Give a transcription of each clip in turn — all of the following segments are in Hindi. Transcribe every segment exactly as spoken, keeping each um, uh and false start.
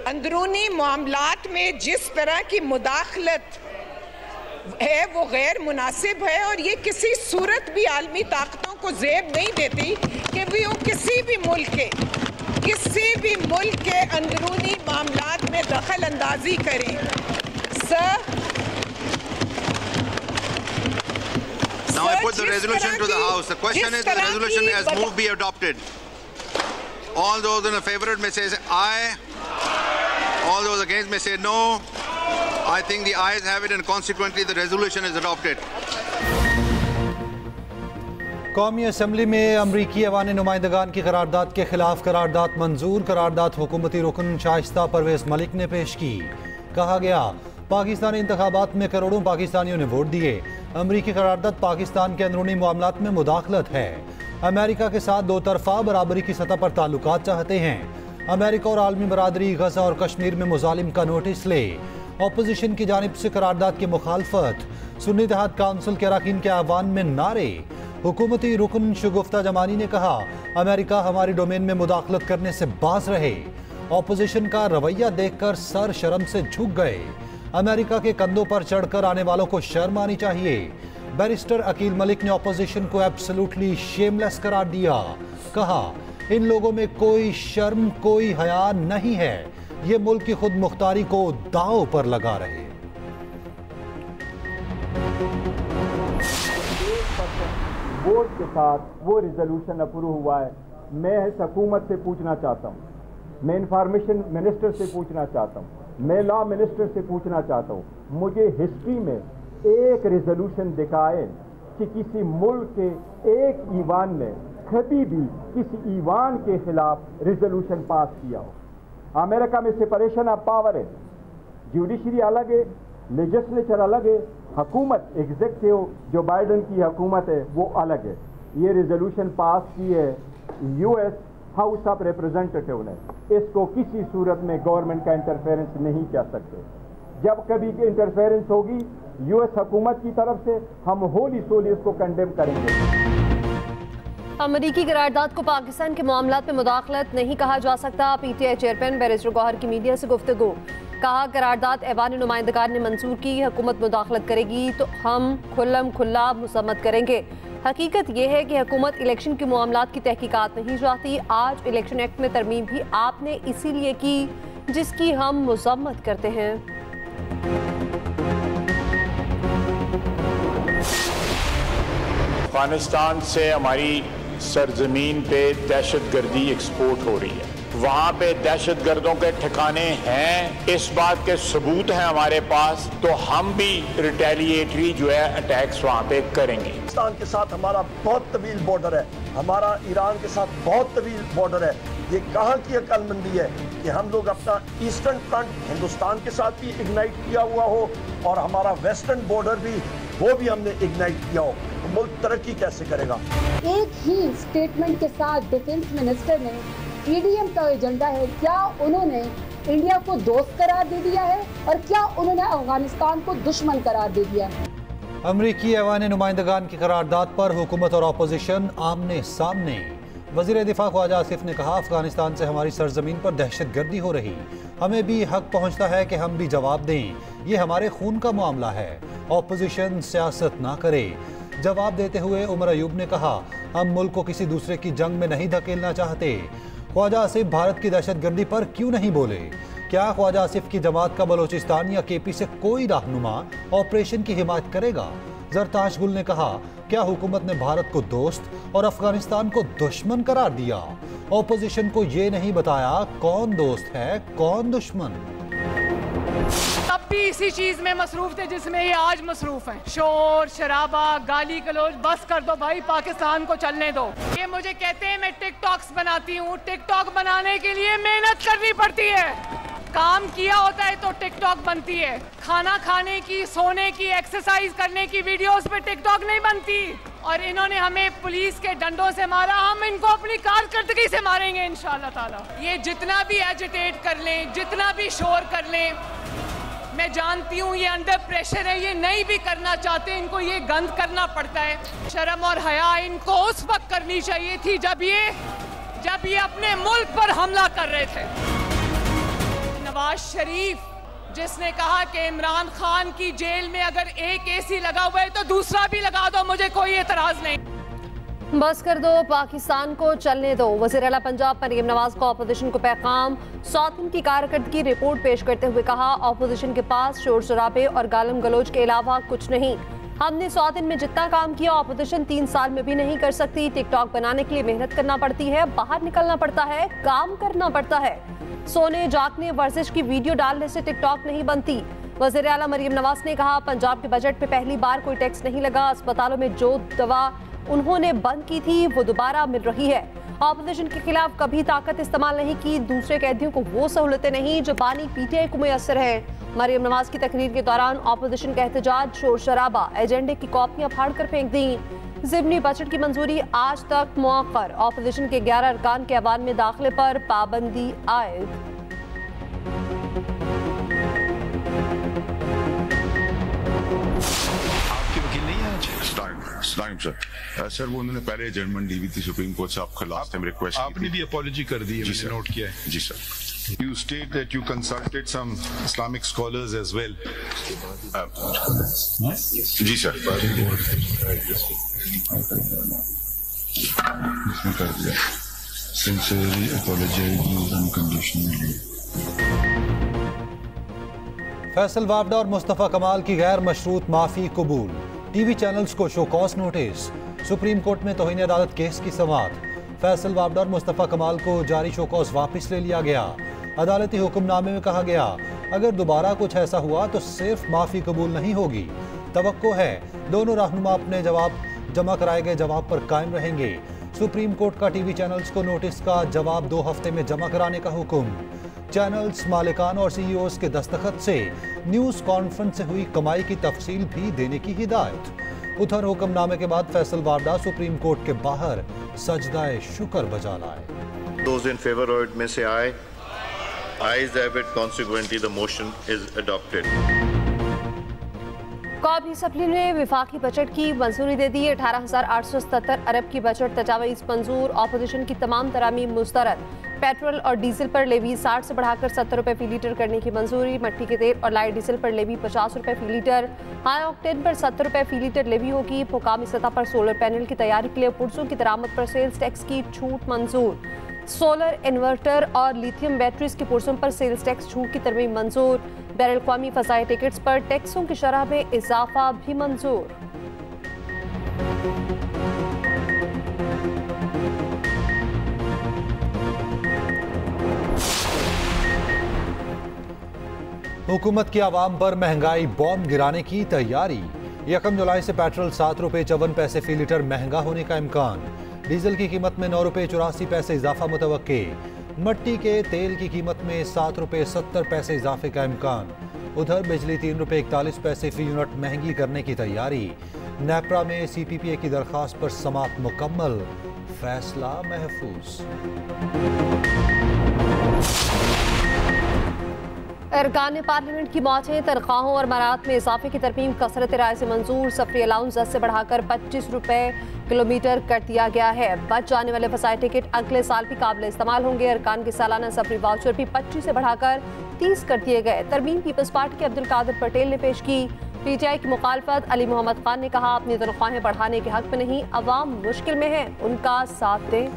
अंदरूनी मामलात में जिस तरह की मुदाखलत है वो गैर मुनासिब है और ये किसी सूरत भी आलमी ताकतों को ज़ेब नहीं देती कि भी वो किसी भी मुल्क के किसी भी मुल्क के अंदरूनी मामलात में दखल अंदाजी करें। Sir, Now I put the resolution to the House. The question is, the resolution as moved be adopted. All those in favor may say aye. All those against may say no. I think the ayes have it and consequently the resolution is adopted. कौमी असम्बली में अमरीकी ऐवान नुमाइंदगान की करारदाद के खिलाफ करारदाद मंजूर। करारदाद हुकूमती रुकन शाइस्ता परवेज मलिक ने पेश की। कहा गया, पाकिस्तानी इंतखाबात में करोड़ों पाकिस्तानियों ने वोट दिए। अमरीकी करारदाद पाकिस्तान के अंदरूनी मामलात में मुदाखलत है। अमेरिका के साथ दो तरफा बराबरी की सतह पर ताल्लुकात चाहते हैं। अमेरिका और आलमी बरादरी गजा और कश्मीर में मुजालिम का नोटिस ले। अपोजिशन की जानिब से करारदाद की मुखालफत। सुन्नी इत्तेहाद काउंसिल के अरकान के आह्वान में नारे। हुकूमती रुकन शगुफ्ता जमानी ने कहा, अमेरिका हमारी डोमेन में मुदाखलत करने से बाज रहे। अपोजिशन का रवैया देखकर सर शर्म से झुक गए। अमेरिका के कंधों पर चढ़कर आने वालों को शर्म आनी चाहिए। बैरिस्टर अकील मलिक ने अपोजिशन को एब्सोल्युटली शेमलेस करार दिया। कहा, इन लोगों में कोई शर्म कोई हया नहीं है। ये मुल्क की खुद मुख्तारी को दांव पर लगा रहे। वोट के साथ वो रिजोल्यूशन अप्रूव हुआ है। मैं हुकूमत से पूछना चाहता हूँ, मैं इंफॉर्मेशन मिनिस्टर से पूछना चाहता हूँ, मैं लॉ मिनिस्टर से पूछना चाहता हूँ, मुझे हिस्ट्री में एक रिजोल्यूशन दिखाए कि किसी मुल्क के एक ईवान ने कभी भी किसी ईवान के खिलाफ रिजोल्यूशन पास किया हो। अमेरिका में सेपरेशन ऑफ पावर है, जुडिशरी अलग है, लेजिस्लेचर अलग है, हुकूमत एग्जीक्यूटिव जो बाइडन की हुकूमत है वो अलग है। ये रिजोल्यूशन पास की है यूएस हाउस ऑफ रिप्रेजेंटेटिव ने। इसको किसी सूरत में गवर्नमेंट का इंटरफेरेंस नहीं कह सकते। जब कभी इंटरफेरेंस होगी यूएस हुकूमत की तरफ से, हम होली सोली इसको कंडेम करेंगे। अमरीकी करारदाद को पाकिस्तान के मामलात में मुदाखलत नहीं कहा जा सकता। पीटीआई चेयरमैन बैरिस्टर गौहर की मीडिया से गुफ्तगू। कहा, करारदाद ऐवान नुमाइंदगान ने मंजूर की, हुकूमत मुदाखलत करेगी तो हम खुल्लम खुल्ला मुसम्मत करेंगे। हकीकत यह है कि हुकूमत इलेक्शन के मामलात की तहकीकात नहीं चाहती। आज इलेक्शन एक्ट में तरमीम भी आपने इसीलिए की जिसकी हम मुसम्मत करते हैं। अफगानिस्तान से हमारी सरजमीन पे दहशत गर्दी एक्सपोर्ट हो रही है। वहाँ पे दहशत गर्दों के ठिकाने हैं, इस बात के सबूत हैं हमारे पास, तो हम भी रिटेलिएटरी जो है अटैक्स वहाँ पे करेंगे। पाकिस्तान के साथ हमारा बहुत तवील बॉर्डर है, हमारा ईरान के साथ बहुत तवील बॉर्डर है। ये कहाँ की अक्लमंदी है कि हम लोग अपना ईस्टर्न फ्रंट हिंदुस्तान के साथ भी इग्नाइट किया हुआ हो और हमारा वेस्टर्न बॉर्डर भी वो भी हमने इग्नाइट किया हो, तो मुल्क तरक्की कैसे करेगा। एक ही स्टेटमेंट के साथ डिफेंस मिनिस्टर ने ईडीएम का एजेंडा है, क्या उन्होंने इंडिया को दोस्त करार दे दिया है और क्या उन्होंने अफगानिस्तान को दुश्मन करार दे दिया है। अमरीकी ऐवान नुमाइंदगान की करारदाद पर हुकूमत और अपोजिशन आमने सामने। वज़ीर दिफा ख्वाजा आसिफ ने कहा, अफगानिस्तान से हमारी सरजमीन पर दहशत गर्दी हो रही, हमें भी हक पहुंचता है कि हम भी जवाब दें। ये हमारे खून का मामला है, अपोजिशन सियासत ना करे। जवाब देते हुए उमर अयूब ने कहा, हम मुल्क को किसी दूसरे की जंग में नहीं धकेलना चाहते। ख्वाजा आसिफ भारत की दहशत गर्दी पर क्यों नहीं बोले? क्या ख्वाजा आसिफ की जमात का बलोचिस्तान या के पी से कोई रहनुमा ऑपरेशन की हिमायत करेगा? जरताश गुल ने कहा, क्या हुकूमत ने भारत को दोस्त और अफगानिस्तान को दुश्मन करार दिया? ऑपोजिशन को ये नहीं बताया कौन दोस्त है कौन दुश्मन। अब भी इसी चीज में मसरूफ थे जिसमें ये आज मसरूफ हैं। शोर शराबा गाली गलौज बस कर दो भाई, पाकिस्तान को चलने दो। ये मुझे कहते हैं मैं टिकटॉक्स बनाती हूँ, टिकटॉक बनाने के लिए मेहनत करनी पड़ती है। काम किया होता है तो टिकटॉक बनती है। खाना खाने की, सोने की, एक्सरसाइज करने की वीडियोस पे टिकटॉक नहीं बनती। और इन्होंने हमें पुलिस के डंडों से मारा, हम इनको अपनी कारकर्दगी से मारेंगे इंशाअल्लाह ताला। ये जितना भी एजिटेट कर लें, जितना भी शोर कर लें, मैं जानती हूँ ये अंडर प्रेशर है, ये नहीं भी करना चाहते, इनको ये गंद करना पड़ता है। शर्म और हया इनको उस वक्त करनी चाहिए थी जब ये जब ये अपने मुल्क पर हमला कर रहे थे। नवाज शरीफ जिसने कहा कि इमरान खान की जेल में अगर एक एसी लगा हुआ है तो दूसरा भी लगा दो, मुझे कोई एतराज नहीं। बस कर दो, पाकिस्तान को चलने दो। वज़ीर आला पंजाब मरीम नवाज को ऑपोजिशन को पैगाम। सौतन की कारकर्दगी रिपोर्ट पेश करते हुए कहा, ऑपोजिशन के पास शोर शराबे और गालम गलोच के अलावा कुछ नहीं। हमने सौतन में जितना काम किया ऑपोजिशन तीन साल में भी नहीं कर सकती। टिकटॉक बनाने के लिए मेहनत करना पड़ती है, बाहर निकलना पड़ता है, काम करना पड़ता है। सोने जागने वर्जिश की वीडियो डालने से टिकटॉक नहीं बनती। वज़ीर आला मरीम नवाज ने कहा, पंजाब के बजट में पहली बार कोई टैक्स नहीं लगा। अस्पतालों में जो दवा उन्होंने बंद की थी वो दोबारा मिल रही है। ऑपोजिशन के खिलाफ कभी ताकत इस्तेमाल नहीं की। दूसरे कैदियों को वो सहूलतें नहीं जो पानी पीटीआई को मुयसर है। मरीम नवाज की तकरीर के दौरान ऑपोजिशन का एहतजाज, शोर शराबा, एजेंडे की कॉपियां फाड़ कर फेंक दी। ज़िमनी बजट की मंजूरी आज तक मुअक्कर। ऑपोजिशन के ग्यारह अरकान के ऐवान में दाखिले पर पाबंदी आयद। सर वो उन्होंने पहले एडजमेंट दी हुई थी सुप्रीम कोर्ट से, आपका लास्ट टाइम रिक्वेस्ट आपने भी अपॉलॉजी कर दी है, मैंने नोट किया है। जी sir. You state that you consulted some Islamic scholars as well. Uh, जी sir. Sincerely apologize unconditionally. Faisal Vawda और मुस्तफ़ा कमाल की गैर मशरूत माफ़ी कबूल। टीवी चैनल्स को शोकॉस नोटिस। सुप्रीम कोर्ट में तौहीन अदालत केस की समाअत। फैसल वावडा और मुस्तफ़ा कमाल को जारी शोकॉस वापस ले लिया गया। अदालती हुक्मनामे में कहा गया, अगर दोबारा कुछ ऐसा हुआ तो सिर्फ माफ़ी कबूल नहीं होगी। तवक्को है दोनों रहनुमा अपने जवाब जमा कराए गए जवाब पर कायम रहेंगे। सुप्रीम कोर्ट का टीवी चैनल्स को नोटिस का जवाब दो हफ्ते में जमा कराने का हुक्म। चैनल्स मालिकान और सीईओज के दस्तखत से न्यूज़ कॉन्फ्रेंस से हुई कमाई की तफसील भी देने की हिदायत। उधर हुक्मनामे के बाद फैसल वावडा सुप्रीम कोर्ट के बाहर सजदाए शुक्र बजा लाए। Those in favor of it में से आए। Ayes have it, consequently the motion is adopted. कौमी असम्बली ने विफाकी बजट की मंजूरी दे दी। अठारह हजार आठ सौ सत्तर अरब की बजट तजावीज़ मंजूर। ऑपोजिशन की तमाम तरामीम मुस्तरद। पेट्रोल और डीजल पर लेवी साठ से बढ़ाकर सत्तर रुपए फी लीटर करने की मंजूरी। मट्टी के तेल और लाइट डीजल पर लेवी पचास रुपए फी लीटर। हाई ऑक्टेन पर सत्तर रुपए फी लीटर लेवी होगी। मुकामी सतह पर सोलर पैनल की तैयारी के लिए पुर्जों की दरामद पर सेल्स टैक्स की छूट मंजूर। सोलर इन्वर्टर और लिथियम बैटरीज के पुर्जों पर सेल्स टैक्स छूट की तरमीम मंजूर। बैरल क़ौमी फ़ज़ाई टिकट्स पर टैक्सों की शरह में इजाफा भी मंजूर। हुकूमत की आवाम पर महंगाई बॉम्ब गिराने की तैयारी। यकम जुलाई से पेट्रोल सात रुपए चौवन पैसे फी लीटर महंगा होने का इम्कान। डीजल की कीमत में नौ रुपए चौरासी पैसे इजाफा मुतवक्के। मट्टी के तेल की कीमत में सात रुपए सत्तर पैसे इजाफे का इम्कान। उधर बिजली तीन रुपए इकतालीस पैसे फी यूनिट महंगी करने की तैयारी। नेपरा में सी पी पी ए की दरख्वास्त पर समाअत मुकम्मल, फैसला महफूज। अरकान पार्लियामेंट की मौतें तनख्वाहों और मराहत में इजाफे की तरमीम कसरत राय से मंजूर। सफरी अलाउंस दस से बढ़ाकर पच्चीस रुपए किलोमीटर कर दिया गया है। बच जाने वाले फसाई टिकट अगले साल भी काबिल इस्तेमाल होंगे। अरकान के सालाना सफरी वाउचर भी पच्चीस से बढ़ाकर तीस कर दिए गए। तरमीम पीपल्स पार्टी के अब्दुल कादिर पटेल ने पेश की। पीटीआई की मुखालफत अली मोहम्मद खान ने कहा, अपनी तनख्वाहें बढ़ाने के हक में नहीं, अवाम मुश्किल में है, उनका साथ दें।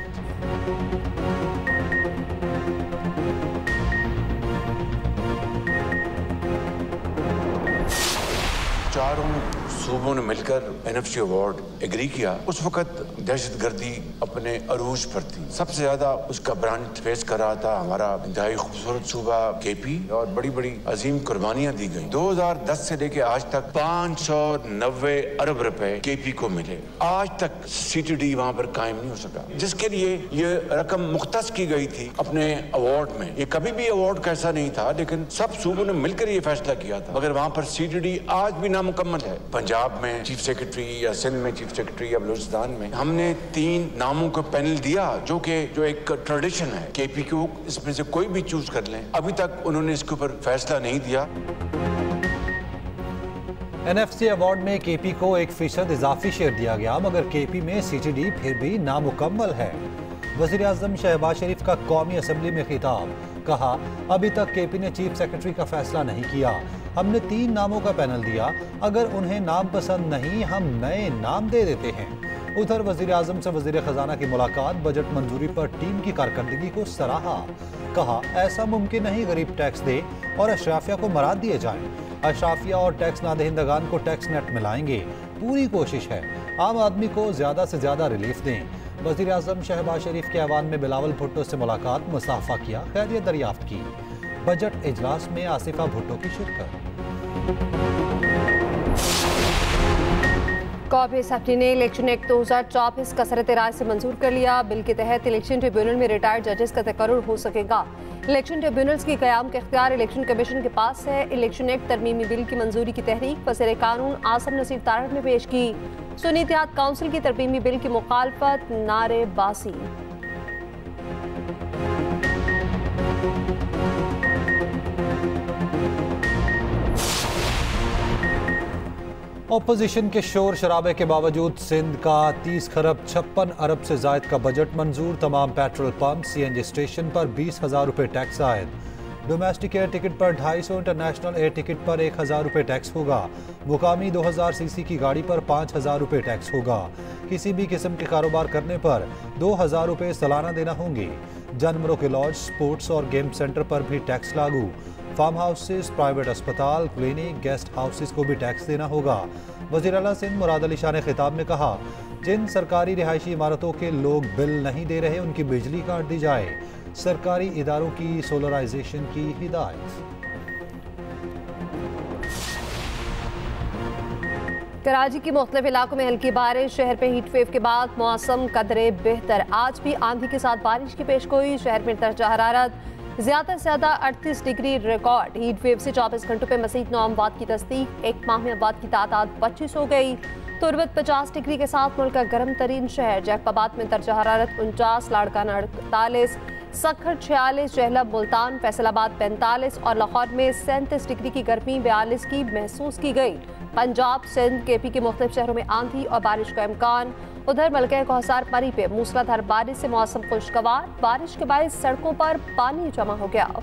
चारों सूबों ने मिलकर एनएफसी अवार्ड एग्री किया। उस वक्त दहशतगर्दी अपने अरूज पर थी। सबसे ज्यादा उसका ब्रांड फेस कर रहा था हमारा इंतहाई खूबसूरत सूबा केपी, और बड़ी बड़ी अजीम कुर्बानियां दी गई। दो हजार दस से लेके आज तक पाँच सौ नब्बे अरब रुपए केपी को मिले। आज तक सीटीडी वहां पर कायम नहीं हो सका, जिसके लिए ये रकम मुख्तस की गई थी अपने अवार्ड में। ये कभी भी अवार्ड कैसा नहीं था, लेकिन सब सूबों ने मिलकर ये फैसला किया था, मगर वहां पर सीटीडी आज भी नामुकम्मल है। पंजाब में चीफ सेक्रेटरी या सिंध में चीफ सेक्रेटरी या बलूचिस्तान में हमने तीन नामों को पैनल दिया, जो कि जो एक ट्रेडिशन है केपी को, इसमें से कोई भी चूज कर लें। अभी तक उन्होंने इसके ऊपर फैसला नहीं दिया। एनएफसी अवार्ड में केपी को एक फीसद इजाफी शेयर दिया गया, मगर केपी में सीटीडी फिर भी नामुकम्मल है। वज़ीर आज़म शहबाज शरीफ का कौमी असम्बली में खिताब। कहा, अभी तक केपी ने चीफ सेक्रेटरी का फैसला नहीं किया। हमने तीन नामों का पैनल दिया, अगर उन्हें नाम पसंद नहीं हम नए नाम दे देते हैं। उधर वजीर आजम से वजीर खजाना की मुलाकात, बजट मंजूरी पर टीम की कारकर्दगी को सराहा। कहा, ऐसा मुमकिन नहीं गरीब टैक्स दे और अशराफिया को मराद दिए जाएं। अशराफिया और टैक्स नादहिंदगान को टैक्स नेट मिलाएंगे, पूरी कोशिश है आम आदमी को ज्यादा से ज्यादा रिलीफ दें। वजीर आजम शहबाज शरीफ के ऐवान में बिलावल भुट्टो से मुलाकात, मुसाफा किया, खैरियत दरियाफ्त की। बजट इजलास में आसिफा भुट्टो की शिरकत। कौमी असेंबली ने इलेक्शन एक्ट दो हजार चौबीस कसरत राय से मंजूर कर लिया। बिल के तहत इलेक्शन ट्रिब्यूनल में रिटायर्ड जजेस का तकर्रुर हो सकेगा। इलेक्शन ट्रिब्यूनल्स की कयाम के इख्तियार इलेक्शन कमीशन के पास है। इलेक्शन एक्ट तरमीमी बिल की मंजूरी की तहरीक वज़ीर कानून आसम नसीर तारड़ ने पेश की। सुन्नी इत्तेहाद काउंसिल की तरमीमी बिल की मुखालफत, नारेबाजी। ऑपोजिशन के शोर शराबे के बावजूद सिंध का तीस खरब छप्पन अरब से जायद का बजट मंजूर। तमाम petrol pump, C N G station पर बीस हजार रुपये टैक्स आयद। डोमेस्टिक एयर टिकट पर ढाई सौ, इंटरनेशनल एयर टिकट पर एक हजार रुपये टैक्स होगा। मुकामी दो हजार सी सी की गाड़ी पर पाँच हजार रुपये टैक्स होगा। किसी भी किस्म के कारोबार करने पर दो हजार रुपये सालाना देना होंगे। जानवरों के लॉज, स्पोर्ट्स और गेम सेंटर पर भी टैक्स लागू। फार्म हाउसेस, प्राइवेट अस्पताल, क्लिनिक, गेस्ट हाउसेस को भी टैक्स देना होगा। वज़ीर आला सिंध मुराद अली शाह ने खिताब में कहा, जिन सरकारी रिहायशी इमारतों के लोग बिल नहीं दे रहे उनकी बिजली काट दी जाए। सरकारी इदारों की सोलराइजेशन की हिदायत। कराची के मुख्तलिफ इलाकों में हल्की बारिश, शहर में हीट वेव के बाद मौसम कदरे बेहतर। आज भी आंधी के साथ बारिश की पेशगोई। शहर में दर्जा हरारत ज्यादा से ज्यादा अड़तीस डिग्री रिकॉर्ड। हीट वेव से चौबीस घंटों में मजीद नौ अमवात की तस्दीक। एक माह में अमवात की तादाद पच्चीस हो गई। तुर्बत पचास डिग्री के साथ मुल्क का गर्म तरीन शहर। जैकबाबाद में दर्जा हरारत उनचास, लाड़काना अड़तालीस, सखर छियालीस, जहलब मुल्तान फैसलाबाद पैंतालीस और लाहौर में सैंतीस डिग्री की गर्मी बयालीस की महसूस की गई। पंजाब, सिंध, के पी के मुख्तलिफ शहरों में आंधी और बारिश का इम्कान। उधर मलका कोहसार परी पे मूसलाधार बारिश से मौसम खुशगवार। बारिश के बाद सड़कों पर पानी जमा हो गया।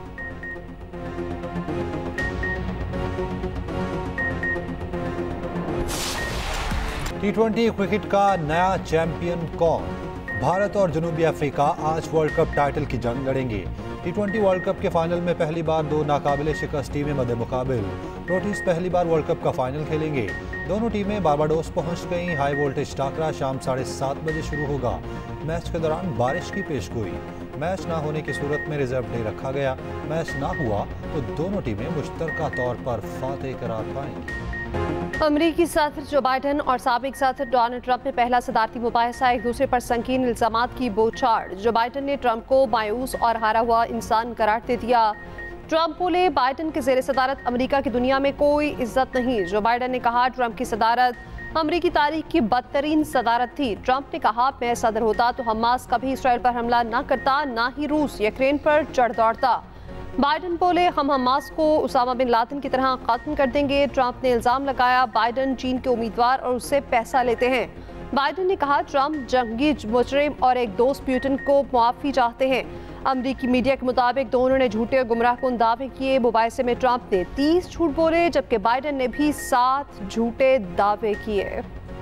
टी ट्वेंटी क्रिकेट का नया चैंपियन कौन? भारत और जनूबी अफ्रीका आज वर्ल्ड कप टाइटल की जंग लड़ेंगे। टी ट्वेंटी वर्ल्ड कप के फाइनल में पहली बार दो नाकाबिले शिकस्त टीमें मद्दे मुकाबिल। प्रोटीज पहली बार वर्ल्ड कप का फाइनल खेलेंगे। दोनों टीमें बारबाडोस पहुंच गईं। हाई वोल्टेज टाकरा शाम साढ़े सात बजे शुरू होगा। मैच के दौरान बारिश की पेशगोई। मैच ना होने की सूरत में रिजर्व डे रखा गया। मैच ना हुआ तो दोनों टीमें मुश्तरका तौर पर फातेह करार पाएंगी। अमरीकी सदर जो बाइडन और साबिक सदर डोनाल्ड ट्रंप ने पहला सदारती मुबाहिसा एक दूसरे पर संगीन इल्जामात की बौछार। जो बाइडन ने ट्रंप को मायूस और हारा हुआ इंसान करार दे दिया। ट्रंप बोले, बाइडन के ज़ेरे सदारत अमरीका की दुनिया में कोई इज्जत नहीं। जो बाइडन ने कहा, ट्रंप की सदारत अमरीकी तारीख की बदतरीन सदारत थी। ट्रंप ने कहा, मैं सदर होता तो हमास कभी इसराइल पर हमला न करता, ना ही रूस यूक्रेन पर चढ़ दौड़ता। बाइडन बोले, हम हमास को उसामा बिन लादेन की तरह खत्म कर देंगे। ट्रंप ने इल्जाम लगाया, बाइडन चीन के उम्मीदवार और उससे पैसा लेते हैं। बाइडन ने कहा, ट्रंप जंगी मुजरिम और एक दोस्त प्यूटन को मुआफ़ी चाहते हैं। अमरीकी मीडिया के मुताबिक दोनों ने झूठे और गुमराहकुन दावे किए। मुबाहिसे में ट्रंप ने तीस झूठ बोले जबकि बाइडन ने भी सात झूठे दावे किए।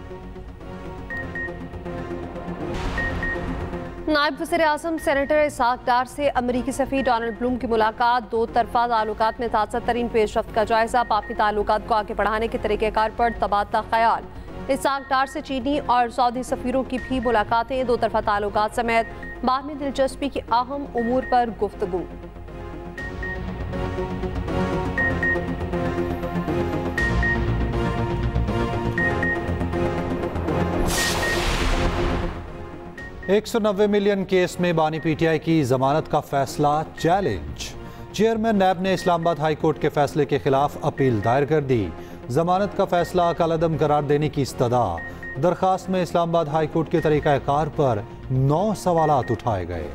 नायब वज़ीर आज़म सेनेटर इसहाक डार से अमरीकी सफ़ी डोनाल्ड ब्लूम की मुलाकात। दो तरफा ताल्लुकात में ताज़ा तरीन पेशरफ्त का जायजा। बाकी ताल्लुकात को आगे बढ़ाने के तरीक़ेकार पर तबादला ख्याल। इसहाक डार से चीनी और सऊदी सफ़ीरों की भी मुलाकातें। दो तरफा ताल्लुकात समेत बाहमी दिलचस्पी के अहम उमूर पर गुफ्तगू। एक सौ नब्बे मिलियन केस में बानी पीटीआई की जमानत का फैसला चैलेंज। चेयरमैन नैब ने इस्लामाबाद हाई कोर्ट के फैसले के खिलाफ अपील दायर कर दी। जमानत का फैसला कलअदम करार देने की इस्तदा। दरखास्त में इस्लामाबाद हाई कोर्ट के तरीक़ाकार पर नौ सवालात उठाए गए।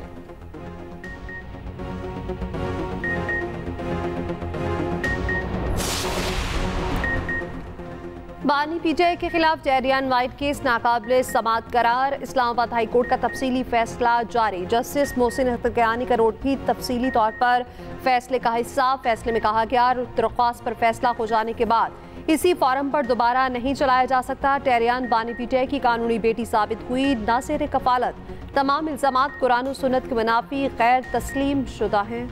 बानी पीटीआई के खिलाफ टेरियन वाइट केस नाकाबिले समाअत करार। इस्लामाबाद हाई कोर्ट का तफसीली फैसला जारी। जस्टिस मोहसिन हत्तकियानी का रोड भी तफसीली तौर पर फैसले का हिस्सा। फैसले में कहा गया दरख्वास्त पर फैसला हो जाने के बाद इसी फॉरम पर दोबारा नहीं चलाया जा सकता। टेरियन बानी पीटीआई की कानूनी बेटी साबित हुई। नासिर कफालत तमाम इल्जामात कुरान और सुन्नत के मुनाफी गैर तस्लीम शुदा हैं।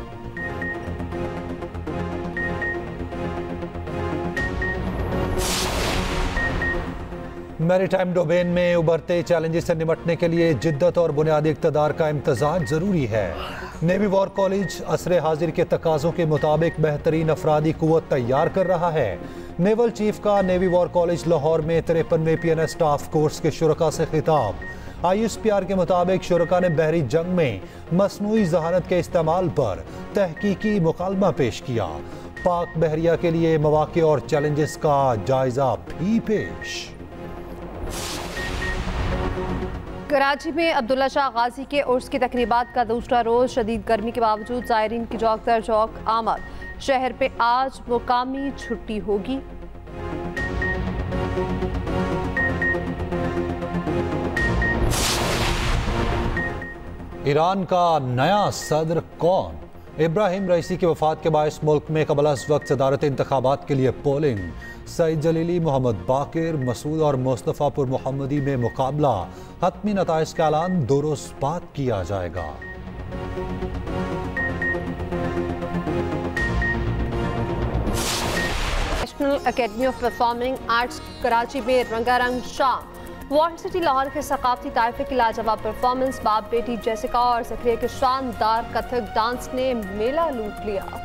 मैरीटाइम डोमेन में उभरते चैलेंजेस से निपटने के लिए जिद्दत और बुनियादी इक़्तिदार का इम्तज़ाज ज़रूरी है। नेवी वॉर कॉलेज असरे हाजिर के तकाज़ों के मुताबिक बेहतरीन अफरादी क़ुव्वत तैयार कर रहा है। नेवल चीफ का नेवी वॉर कॉलेज लाहौर में तिरपनवें P N S staff course के शुरका से खिताब। आई एस पी आर के मुताबिक शुरका ने बहरी जंग में मसनूई जहानत के इस्तेमाल पर तहकीकी मुकालमा पेश किया। पाक बहरिया के लिए मौक़े और चैलेंजेस का जायजा भी पेश। कराची में अब्दुल्ला शाह गाजी के उर्स की तकरीबात का दूसरा रोज शदीद गर्मी के बावजूद ज़ायरीन की चौक दर चौक आमद। शहर पे आज मुकामी छुट्टी होगी। ईरान का नया सदर कौन? इब्राहिम रईसी की वफात के बायस मुल्क में कबल अज़ वक्त सदारत इंतखाबात के लिए पोलिंग। Saeed Jalili, Mohammad Baqir, Masoud और मुस्तफ़ापुर मोहम्मदी में मुकाबला। हतमी नताइज का ऐलान दो रोज बाद किया जाएगा। National academy of performing arts Karachi में रंगारंग शाम। वॉल्ड सिटी लाहौर के सकाफती ताइफे की लाजवाब परफॉर्मेंस, बाप बेटी जेसिका और ज़करिया के शानदार कथक डांस ने मेला लूट लिया।